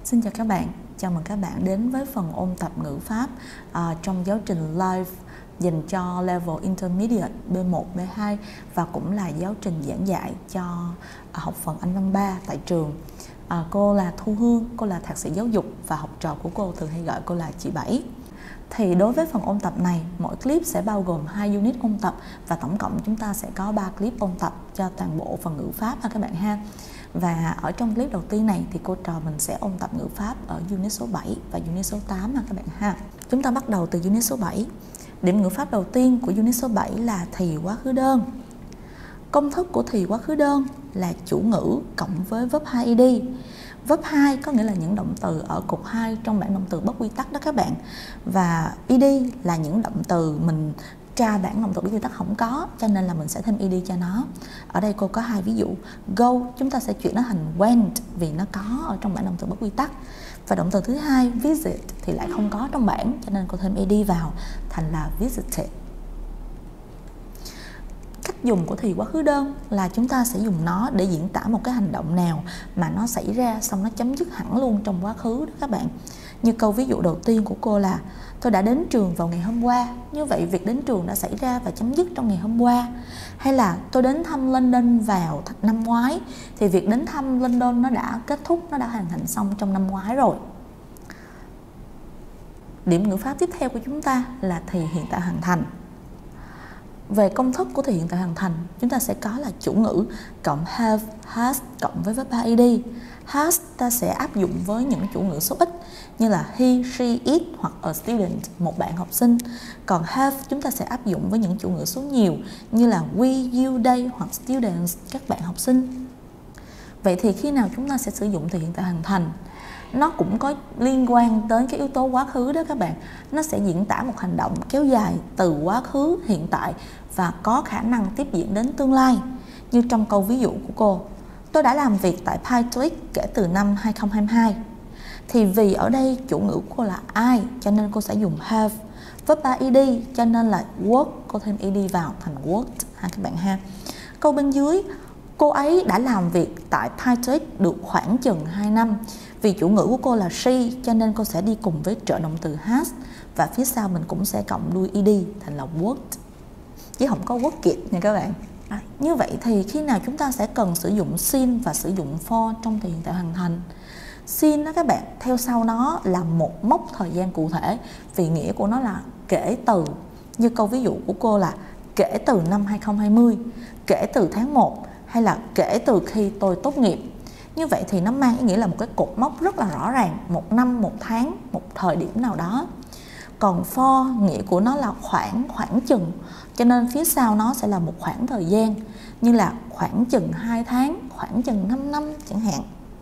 Xin chào các bạn, chào mừng các bạn đến với phần ôn tập ngữ pháp trong giáo trình live dành cho level intermediate B1, B2 và cũng là giáo trình giảng dạy cho học phần Anh văn 3 tại trường. Cô là Thu Hương, cô là thạc sĩ giáo dục và học trò của cô thường hay gọi cô là chị Bảy. Thì đối với phần ôn tập này, mỗi clip sẽ bao gồm 2 unit ôn tập và tổng cộng chúng ta sẽ có 3 clip ôn tập cho toàn bộ phần ngữ pháp các bạn ha. Và ở trong clip đầu tiên này thì cô trò mình sẽ ôn tập ngữ pháp ở unit số 7 và unit số 8 các bạn ha. Chúng ta bắt đầu từ unit số 7. Điểm ngữ pháp đầu tiên của unit số 7 là thì quá khứ đơn. Công thức của thì quá khứ đơn là chủ ngữ cộng với verb 2 ed. Verb 2 có nghĩa là những động từ ở cột 2 trong bảng động từ bất quy tắc đó các bạn. Và ed là những động từ mình tra bảng động từ bất quy tắc không có, cho nên là mình sẽ thêm ed cho nó. Ở đây cô có 2 ví dụ. Go chúng ta sẽ chuyển nó thành went vì nó có ở trong bảng động từ bất quy tắc. Và động từ thứ hai visit thì lại không có trong bảng, cho nên cô thêm ed vào thành là visited. Cách dùng của thì quá khứ đơn là chúng ta sẽ dùng nó để diễn tả một cái hành động nào mà nó xảy ra xong nó chấm dứt hẳn luôn trong quá khứ đó các bạn. Như câu ví dụ đầu tiên của cô là tôi đã đến trường vào ngày hôm qua. Như vậy việc đến trường đã xảy ra và chấm dứt trong ngày hôm qua. Hay là tôi đến thăm London vào năm ngoái, thì việc đến thăm London nó đã kết thúc, nó đã hoàn thành xong trong năm ngoái rồi. Điểm ngữ pháp tiếp theo của chúng ta là thì hiện tại hoàn thành. Về công thức của thì hiện tại hoàn thành, chúng ta sẽ có là chủ ngữ cộng have, has cộng với verb 2 ed. Has ta sẽ áp dụng với những chủ ngữ số ít như là he, she, it hoặc a student, một bạn học sinh. Còn have chúng ta sẽ áp dụng với những chủ ngữ số nhiều như là we, you, they hoặc students, các bạn học sinh. Vậy thì khi nào chúng ta sẽ sử dụng thì hiện tại hoàn thành? Nó cũng có liên quan tới cái yếu tố quá khứ đó các bạn. Nó sẽ diễn tả một hành động kéo dài từ quá khứ, hiện tại và có khả năng tiếp diễn đến tương lai. Như trong câu ví dụ của cô, tôi đã làm việc tại PyTwix kể từ năm 2022. Thì vì ở đây chủ ngữ của cô là I, cho nên cô sẽ dùng have. Verb 3 ed cho nên là work, cô thêm ed vào thành worked ha các bạn ha. Câu bên dưới, cô ấy đã làm việc tại PyTwix được khoảng chừng 2 năm. Vì chủ ngữ của cô là she cho nên cô sẽ đi cùng với trợ động từ has và phía sau mình cũng sẽ cộng đuôi ed thành là worked, chứ không có worked nha các bạn. Như vậy thì khi nào chúng ta sẽ cần sử dụng since và sử dụng for trong thì hiện tại hoàn thành? Since đó các bạn, theo sau nó là một mốc thời gian cụ thể vì nghĩa của nó là kể từ. Như câu ví dụ của cô là kể từ năm 2020, kể từ tháng 1 hay là kể từ khi tôi tốt nghiệp. Như vậy thì nó mang ý nghĩa là một cái cột mốc rất là rõ ràng, một năm, một tháng, một thời điểm nào đó. Còn for nghĩa của nó là khoảng chừng, cho nên phía sau nó sẽ là một khoảng thời gian, như là khoảng chừng 2 tháng, khoảng chừng 5 năm chẳng hạn.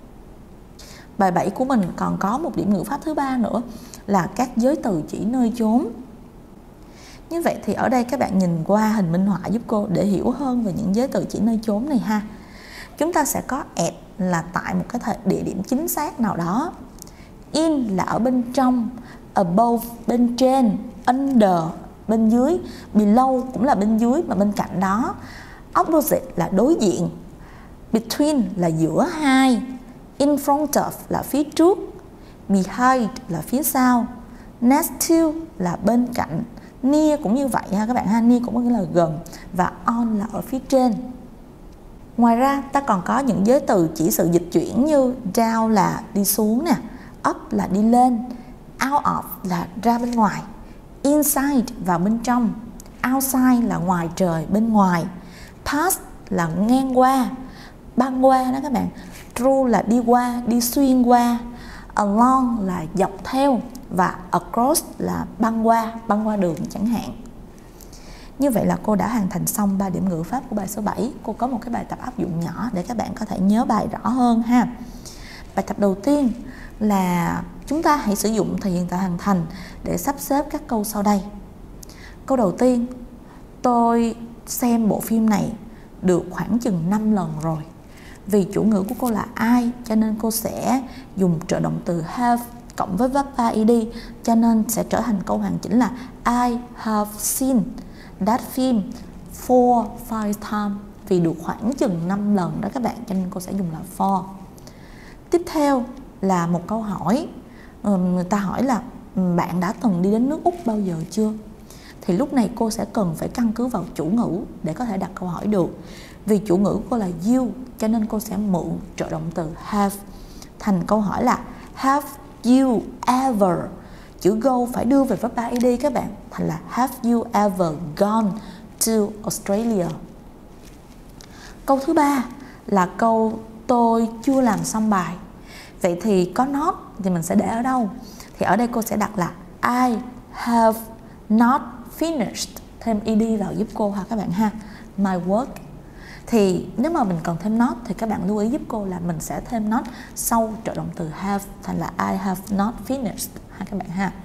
Bài 7 của mình còn có một điểm ngữ pháp thứ ba nữa là các giới từ chỉ nơi chốn. Như vậy thì ở đây các bạn nhìn qua hình minh họa giúp cô để hiểu hơn về những giới từ chỉ nơi chốn này ha. Chúng ta sẽ có at là tại một cái địa điểm chính xác nào đó, in là ở bên trong, above bên trên, under bên dưới, below cũng là bên dưới và bên cạnh đó, opposite là đối diện, between là giữa hai, in front of là phía trước, behind là phía sau, next to là bên cạnh, near cũng như vậy ha các bạn ha, near cũng có nghĩa là gần và on là ở phía trên. Ngoài ra ta còn có những giới từ chỉ sự dịch chuyển như down là đi xuống nè, up là đi lên, out of là ra bên ngoài, inside vào bên trong, outside là ngoài trời bên ngoài, pass là ngang qua, băng qua đó các bạn, through là đi qua, đi xuyên qua, along là dọc theo và across là băng qua đường chẳng hạn. Như vậy là cô đã hoàn thành xong 3 điểm ngữ pháp của bài số 7. Cô có một cái bài tập áp dụng nhỏ để các bạn có thể nhớ bài rõ hơn ha. Bài tập đầu tiên là chúng ta hãy sử dụng thì hiện tại hoàn thành để sắp xếp các câu sau đây. Câu đầu tiên, tôi xem bộ phim này được khoảng chừng 5 lần rồi. Vì chủ ngữ của cô là I cho nên cô sẽ dùng trợ động từ have cộng với verb 3 ed, cho nên sẽ trở thành câu hoàn chỉnh là I have seen that film 4-5 times. Vì được khoảng chừng 5 lần đó các bạn, cho nên cô sẽ dùng là for. Tiếp theo, là một câu hỏi. Người ta hỏi là bạn đã từng đi đến nước Úc bao giờ chưa? Thì lúc này cô sẽ cần phải căn cứ vào chủ ngữ để có thể đặt câu hỏi được. Vì chủ ngữ của cô là you, cho nên cô sẽ mượn trợ động từ have. Thành câu hỏi là have you ever? Chữ go phải đưa về verb id các bạn. Thành là have you ever gone to Australia? Câu thứ ba là câu tôi chưa làm xong bài. Vậy thì có not thì mình sẽ để ở đâu? Thì ở đây cô sẽ đặt là I have not finished. Thêm ed vào giúp cô ha các bạn ha. My work. Thì nếu mà mình cần thêm not thì các bạn lưu ý giúp cô là mình sẽ thêm not sau trợ động từ have. Thành là I have not finished ha các bạn ha.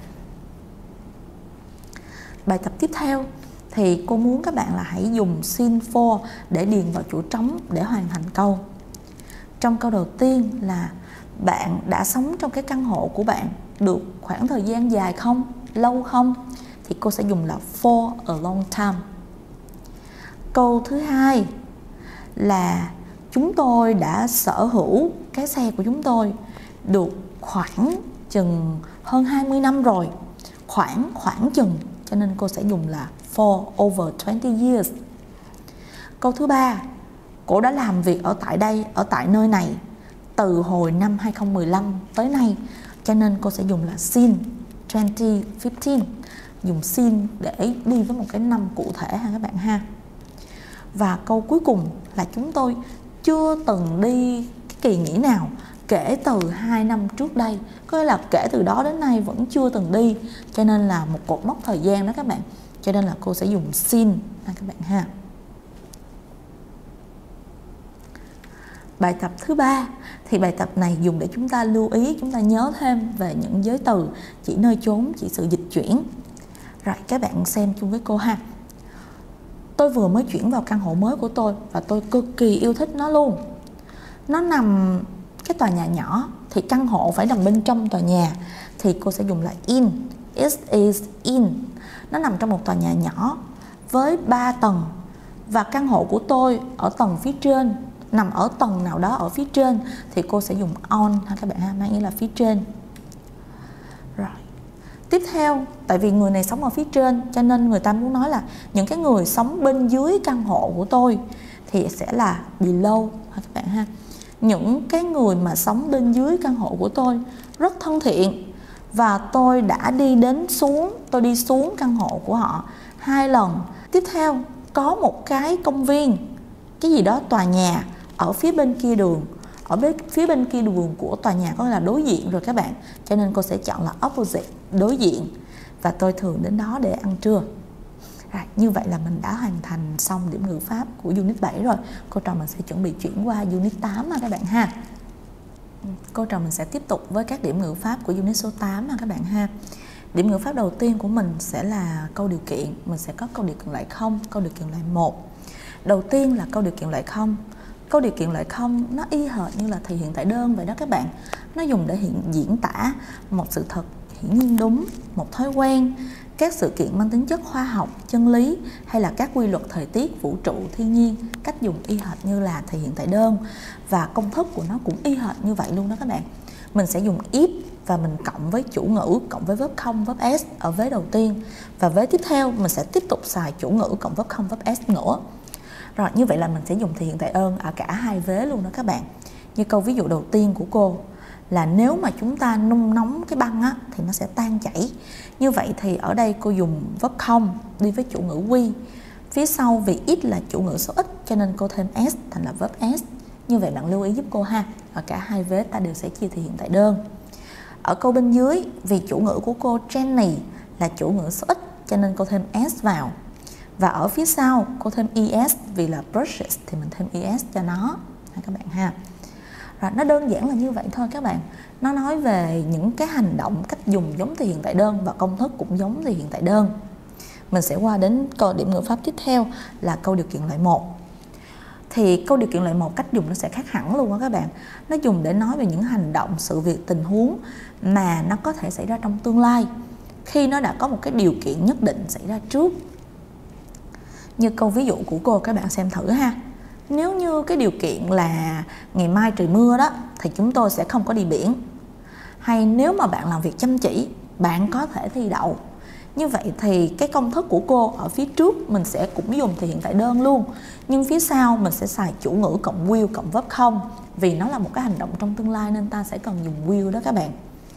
Bài tập tiếp theo thì cô muốn các bạn là hãy dùng sin for để điền vào chỗ trống để hoàn thành câu. Trong câu đầu tiên là bạn đã sống trong cái căn hộ của bạn được khoảng thời gian dài không? Lâu không? Thì cô sẽ dùng là for a long time. Câu thứ hai là chúng tôi đã sở hữu cái xe của chúng tôi được khoảng chừng hơn 20 năm rồi. Khoảng chừng, cho nên cô sẽ dùng là for over 20 years. Câu thứ ba, cô đã làm việc ở tại đây, ở tại nơi này từ hồi năm 2015 tới nay, cho nên cô sẽ dùng là since 2015. Dùng since để đi với một cái năm cụ thể ha các bạn ha. Và câu cuối cùng là chúng tôi chưa từng đi cái kỳ nghỉ nào kể từ 2 năm trước đây. Có nghĩa là kể từ đó đến nay vẫn chưa từng đi, cho nên là một cột mốc thời gian đó các bạn. Cho nên là cô sẽ dùng since ha các bạn ha. Bài tập thứ ba thì bài tập này dùng để chúng ta lưu ý, chúng ta nhớ thêm về những giới từ chỉ, nơi, chốn, chỉ, sự, dịch chuyển. Rồi các bạn xem chung với cô ha. Tôi vừa mới chuyển vào căn hộ mới của tôi và tôi cực kỳ yêu thích nó luôn. Nó nằm cái tòa nhà nhỏ thì căn hộ phải nằm bên trong tòa nhà, thì cô sẽ dùng là in. It is in. Nó nằm trong một tòa nhà nhỏ với 3 tầng và căn hộ của tôi ở tầng phía trên, nằm ở tầng nào đó ở phía trên, thì cô sẽ dùng on ha các bạn ha, mang nghĩa là phía trên. Rồi. Tiếp theo, tại vì người này sống ở phía trên cho nên người ta muốn nói là những cái người sống bên dưới căn hộ của tôi thì sẽ là below ha các bạn ha. Những cái người mà sống bên dưới căn hộ của tôi rất thân thiện và tôi đã tôi đi xuống căn hộ của họ 2 lần. Tiếp theo, có một cái công viên, cái gì đó tòa nhà ở phía bên kia đường. Ở phía bên kia đường của tòa nhà có nghĩa là đối diện rồi các bạn. Cho nên cô sẽ chọn là opposite, đối diện. Và tôi thường đến đó để ăn trưa. Rồi, như vậy là mình đã hoàn thành xong điểm ngữ pháp của Unit 7 rồi. Cô trò mình sẽ chuẩn bị chuyển qua Unit 8 ha các bạn ha. Cô trò mình sẽ tiếp tục với các điểm ngữ pháp của Unit số 8 ha các bạn ha. Điểm ngữ pháp đầu tiên của mình sẽ là câu điều kiện. Mình sẽ có câu điều kiện loại 0, câu điều kiện loại 1. Đầu tiên là câu điều kiện loại 0. Câu điều kiện loại 0 nó y hệt như là thì hiện tại đơn vậy đó các bạn. Nó dùng để diễn tả một sự thật hiển nhiên đúng, một thói quen, các sự kiện mang tính chất khoa học, chân lý hay là các quy luật thời tiết, vũ trụ, thiên nhiên. Cách dùng y hệt như là thì hiện tại đơn và công thức của nó cũng y hệt như vậy luôn đó các bạn. Mình sẽ dùng if và mình cộng với chủ ngữ cộng với verb không, verb s ở vế đầu tiên, và vế tiếp theo mình sẽ tiếp tục xài chủ ngữ cộng verb không, verb s nữa. Rồi, như vậy là mình sẽ dùng thì hiện tại ơn ở cả hai vế luôn đó các bạn. Như câu ví dụ đầu tiên của cô là nếu mà chúng ta nung nóng cái băng á, thì nó sẽ tan chảy. Như vậy thì ở đây cô dùng verb không đi với chủ ngữ we. Phía sau vì it là chủ ngữ số ít cho nên cô thêm s thành là verb s. Như vậy bạn lưu ý giúp cô ha. Ở cả hai vế ta đều sẽ chia thì hiện tại đơn. Ở câu bên dưới vì chủ ngữ của cô Jenny là chủ ngữ số ít cho nên cô thêm s vào. Và ở phía sau cô thêm es vì là brushes thì mình thêm es cho nó các bạn ha. Rồi, nó đơn giản là như vậy thôi các bạn. Nó nói về những cái hành động, cách dùng giống thì hiện tại đơn và công thức cũng giống thì hiện tại đơn. Mình sẽ qua đến câu điểm ngữ pháp tiếp theo là câu điều kiện loại 1. Thì câu điều kiện loại 1 cách dùng nó sẽ khác hẳn luôn đó các bạn. Nó dùng để nói về những hành động, sự việc, tình huống mà nó có thể xảy ra trong tương lai khi nó đã có một cái điều kiện nhất định xảy ra trước. Như câu ví dụ của cô các bạn xem thử ha. Nếu như cái điều kiện là ngày mai trời mưa đó thì chúng tôi sẽ không có đi biển. hay nếu mà bạn làm việc chăm chỉ, bạn có thể thi đậu. Như vậy thì cái công thức của cô ở phía trước mình sẽ cũng dùng thể hiện tại đơn luôn, nhưng phía sau mình sẽ xài chủ ngữ cộng will cộng verb không, vì nó là một cái hành động trong tương lai nên ta sẽ cần dùng will đó các bạn.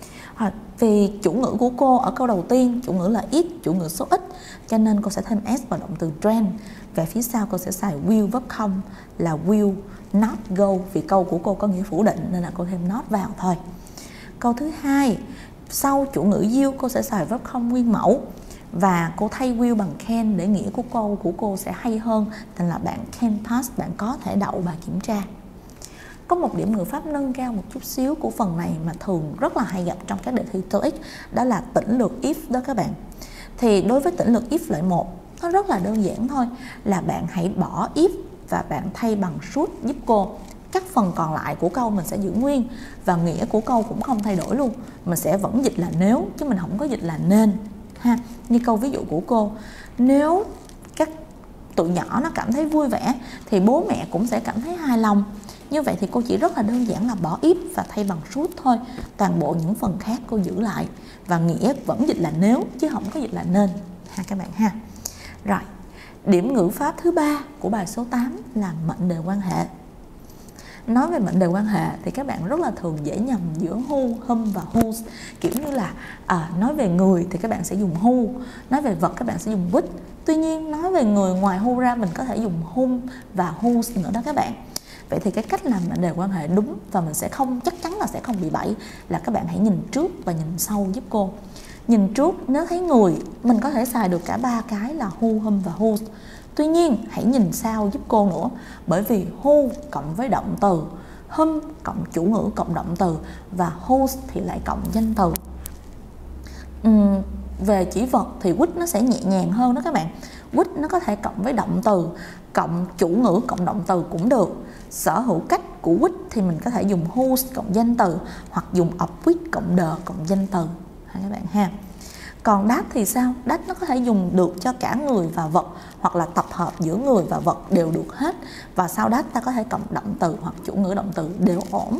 Vì chủ ngữ của cô ở câu đầu tiên, chủ ngữ là ít, chủ ngữ số ít, cho nên cô sẽ thêm s vào động từ trend. Về phía sau cô sẽ xài will verb không là will not go, vì câu của cô có nghĩa phủ định nên là cô thêm not vào thôi. Câu thứ hai, sau chủ ngữ you cô sẽ xài verb không nguyên mẫu và cô thay will bằng can để nghĩa của câu của cô sẽ hay hơn, thành là bạn can pass, bạn có thể đậu bài kiểm tra. Có một điểm ngữ pháp nâng cao một chút xíu của phần này mà thường rất là hay gặp trong các đề thi TOEIC, đó là tĩnh lược if đó các bạn. Thì đối với tĩnh lược if loại 1, nó rất là đơn giản thôi, là bạn hãy bỏ if và bạn thay bằng should giúp cô. Các phần còn lại của câu mình sẽ giữ nguyên và nghĩa của câu cũng không thay đổi luôn. Mình sẽ vẫn dịch là nếu chứ mình không có dịch là nên ha. Như câu ví dụ của cô, nếu các tụi nhỏ nó cảm thấy vui vẻ thì bố mẹ cũng sẽ cảm thấy hài lòng. Như vậy thì cô chỉ rất là đơn giản là bỏ if và thay bằng should thôi. Toàn bộ những phần khác cô giữ lại và nghĩa vẫn dịch là nếu chứ không có dịch là nên ha các bạn ha. Rồi, điểm ngữ pháp thứ 3 của bài số 8 là mệnh đề quan hệ. Nói về mệnh đề quan hệ thì các bạn rất là thường dễ nhầm giữa who, whom và whose. Kiểu như là nói về người thì các bạn sẽ dùng who, nói về vật các bạn sẽ dùng which. Tuy nhiên nói về người ngoài who ra mình có thể dùng whom và whose nữa đó các bạn. Vậy thì cái cách làm mệnh đề quan hệ đúng và mình sẽ không, chắc chắn là sẽ không bị bẫy, là các bạn hãy nhìn trước và nhìn sau giúp cô. Nhìn trước, nếu thấy người mình có thể xài được cả ba cái là who, whom và whose. Tuy nhiên hãy nhìn sau giúp cô nữa, bởi vì who cộng với động từ, whom cộng chủ ngữ cộng động từ và whose thì lại cộng danh từ. Về chỉ vật thì which nó sẽ nhẹ nhàng hơn đó các bạn. Which nó có thể cộng với động từ, cộng chủ ngữ cộng động từ cũng được. Sở hữu cách của which thì mình có thể dùng whose cộng danh từ hoặc dùng of which cộng the cộng danh từ ha các bạn ha. Còn that thì sao? That nó có thể dùng được cho cả người và vật hoặc là tập hợp giữa người và vật đều được hết. Và sau that ta có thể cộng động từ hoặc chủ ngữ động từ đều ổn.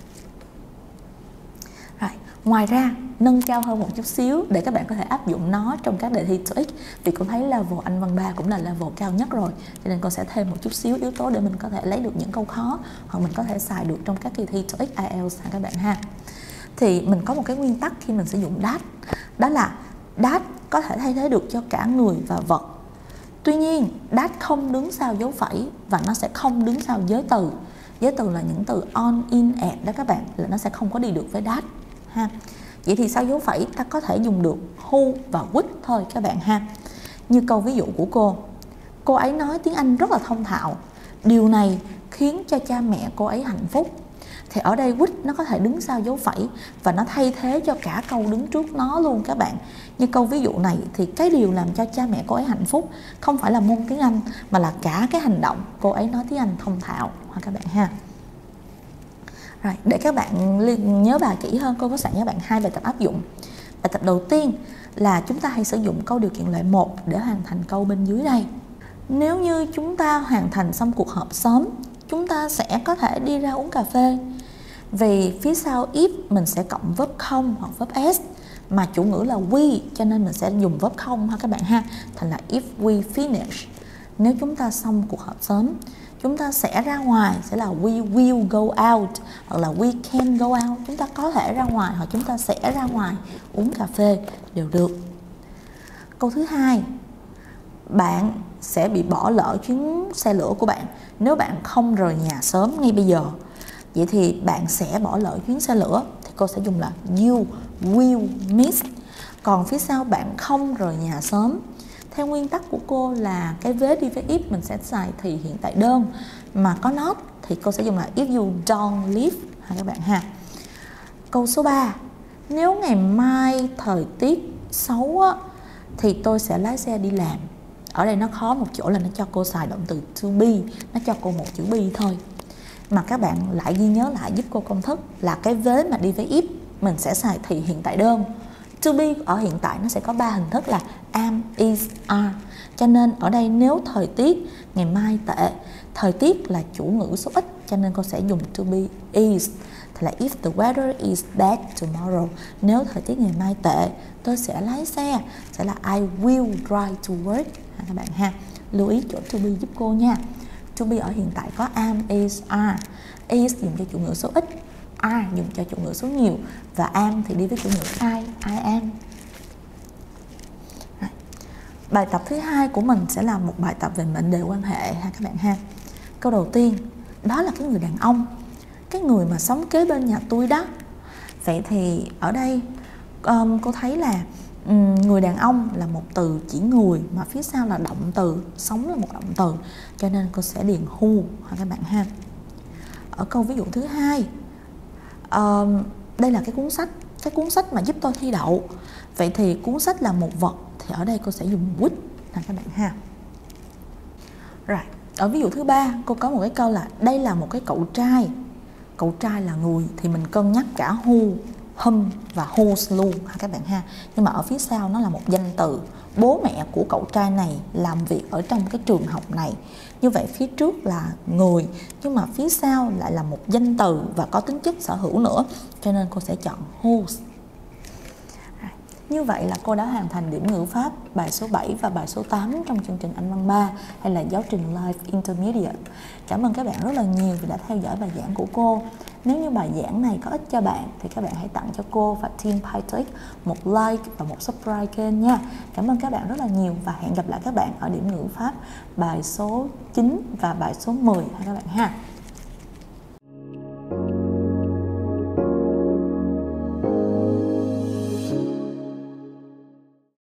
Rồi, ngoài ra nâng cao hơn một chút xíu để các bạn có thể áp dụng nó trong các đề thi TOEIC, vì con thấy level Anh văn 3 cũng là level cao nhất rồi, cho nên con sẽ thêm một chút xíu yếu tố để mình có thể lấy được những câu khó hoặc mình có thể xài được trong các kỳ thi TOEIC, IELTS ha các bạn ha. Thì mình có một cái nguyên tắc khi mình sử dụng that, đó là that có thể thay thế được cho cả người và vật. Tuy nhiên that không đứng sau dấu phẩy và nó sẽ không đứng sau giới từ. Giới từ là những từ on, in, at đó các bạn, là nó sẽ không có đi được với that ha. Vậy thì sau dấu phẩy ta có thể dùng được who và which thôi các bạn ha. Như câu ví dụ của cô ấy nói tiếng Anh rất là thông thạo, điều này khiến cho cha mẹ cô ấy hạnh phúc. Thì ở đây which nó có thể đứng sau dấu phẩy và nó thay thế cho cả câu đứng trước nó luôn các bạn. Như câu ví dụ này thì cái điều làm cho cha mẹ cô ấy hạnh phúc không phải là môn tiếng Anh mà là cả cái hành động cô ấy nói tiếng Anh thông thạo ha các bạn ha. Rồi, để các bạn nhớ bài kỹ hơn, cô có sẵn cho bạn 2 bài tập áp dụng. Bài tập đầu tiên là chúng ta hãy sử dụng câu điều kiện loại 1 để hoàn thành câu bên dưới đây. Nếu như chúng ta hoàn thành xong cuộc họp sớm, chúng ta sẽ có thể đi ra uống cà phê. Vì phía sau if mình sẽ cộng verb không hoặc verb s, mà chủ ngữ là we cho nên mình sẽ dùng verb không ha các bạn ha, thành là if we finish. Nếu chúng ta xong cuộc họp sớm, chúng ta sẽ ra ngoài sẽ là we will go out hoặc là we can go out. Chúng ta có thể ra ngoài hoặc chúng ta sẽ ra ngoài uống cà phê đều được. Câu thứ hai, bạn sẽ bị bỏ lỡ chuyến xe lửa của bạn nếu bạn không rời nhà sớm ngay bây giờ. Vậy thì bạn sẽ bỏ lỡ chuyến xe lửa thì cô sẽ dùng là you will miss. Còn phía sau bạn không rời nhà sớm, theo nguyên tắc của cô là cái vế đi với if mình sẽ xài thì hiện tại đơn, mà có not thì cô sẽ dùng là if you don't leave ha các bạn ha. Câu số 3, nếu ngày mai thời tiết xấu á, thì tôi sẽ lái xe đi làm. Ở đây nó khó một chỗ là nó cho cô xài động từ to be, nó cho cô một chữ be thôi. Mà các bạn lại ghi nhớ lại giúp cô công thức là cái vế mà đi với if mình sẽ xài thì hiện tại đơn. To be ở hiện tại nó sẽ có 3 hình thức là am, is, are. Cho nên ở đây nếu thời tiết ngày mai tệ, thời tiết là chủ ngữ số ít cho nên cô sẽ dùng to be is. thì là if the weather is bad tomorrow, nếu thời tiết ngày mai tệ, tôi sẽ lái xe, sẽ là I will drive to work các bạn ha. Lưu ý chỗ to be giúp cô nha. To be ở hiện tại có am, is, are. Is dùng cho chủ ngữ số ít, are dùng cho chủ ngữ số nhiều, và am thì đi với chủ ngữ I am. Bài tập thứ hai của mình sẽ là một bài tập về mệnh đề quan hệ ha các bạn ha. Câu đầu tiên, đó là cái người đàn ông, cái người mà sống kế bên nhà tôi đó. Vậy thì ở đây cô thấy là người đàn ông là một từ chỉ người, mà phía sau là động từ, sống là một động từ, cho nên cô sẽ điền who ha các bạn ha. Ở câu ví dụ thứ hai, đây là cái cuốn sách mà giúp tôi thi đậu. Vậy thì cuốn sách là một vật, thì ở đây cô sẽ dùng which ha các bạn ha. Rồi, ở ví dụ thứ ba, cô có một cái câu là đây là một cái cậu trai. Cậu trai là người thì mình cân nhắc cả who, whom và whose luôn ha các bạn ha. Nhưng mà ở phía sau nó là một danh từ. Bố mẹ của cậu trai này làm việc ở trong cái trường học này. Như vậy phía trước là người, nhưng mà phía sau lại là một danh từ và có tính chất sở hữu nữa, cho nên cô sẽ chọn whose. Như vậy là cô đã hoàn thành điểm ngữ pháp bài số 7 và bài số 8 trong chương trình Anh văn 3 hay là giáo trình Life Intermediate. Cảm ơn các bạn rất là nhiều vì đã theo dõi bài giảng của cô. Nếu như bài giảng này có ích cho bạn thì các bạn hãy tặng cho cô và team PyTech một like và một subscribe kênh nha. Cảm ơn các bạn rất là nhiều và hẹn gặp lại các bạn ở điểm ngữ pháp bài số 9 và bài số 10 ha các bạn ha.